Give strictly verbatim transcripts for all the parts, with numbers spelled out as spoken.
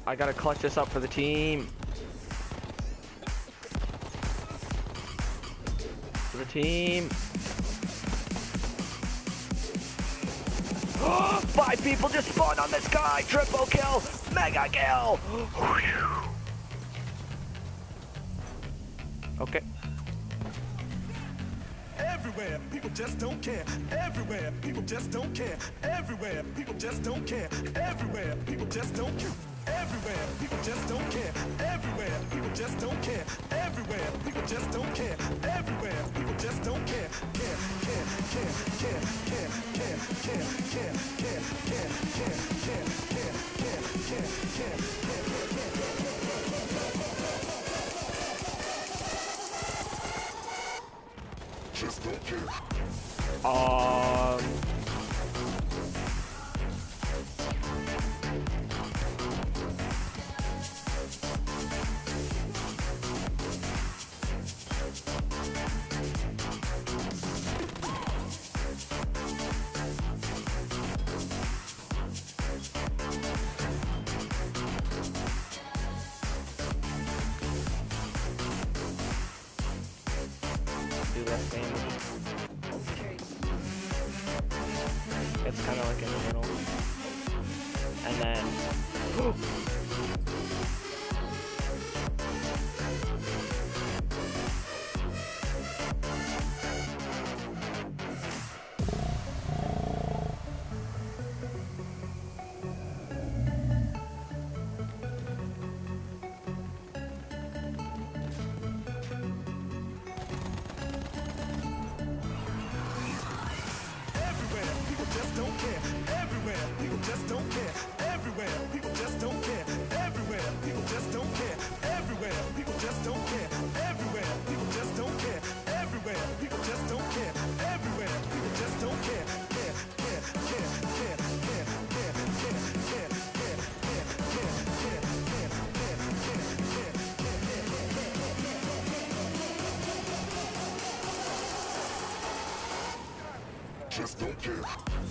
I gotta clutch this up for the team. For the team. Five people just spawned on this guy. Triple kill. Mega kill. Okay. Everywhere, people just don't care. Everywhere, people just don't care. Everywhere, people just don't care. Everywhere, people just don't care. Everywhere, people just don't care. Everywhere, people just don't care. Everywhere, people just don't care. Everywhere, people just don't care. Care, care, care, care, care, care, care, care, care, care, care, care, care, care, care, care, just don't care. Um. Do less damage. It's kind of like in the middle. And then... just don't care. Everywhere, people just don't care. Everywhere, people just don't care. Everywhere, people just don't care. Everywhere, people just don't care. Everywhere, people just don't care. Everywhere, people just don't care. Everywhere, people just don't care. Care, care, care, care, care, care, care, care, care, care, care, care, care, care, care, care. Just don't care.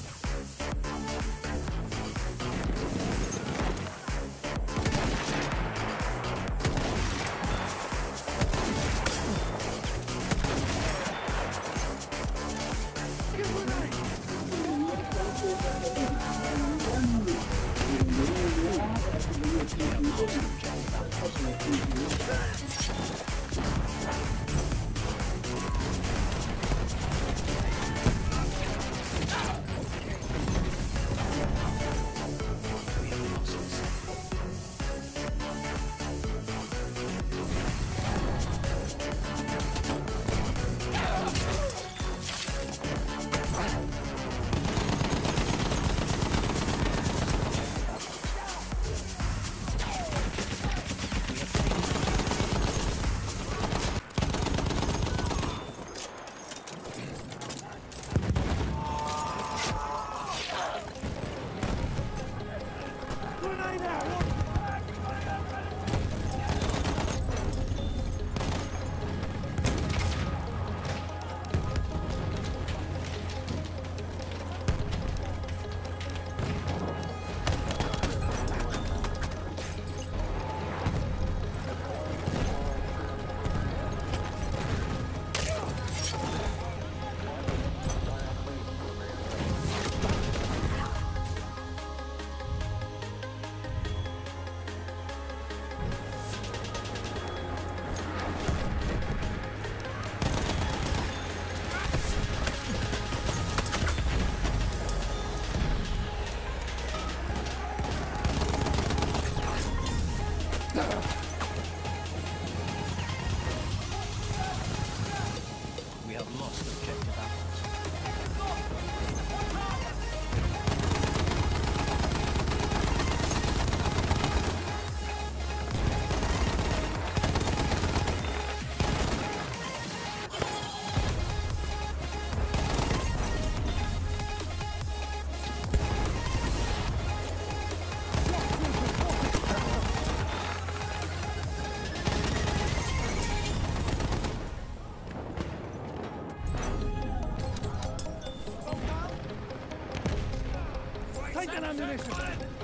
We have lost objective apples. Take an ammunition!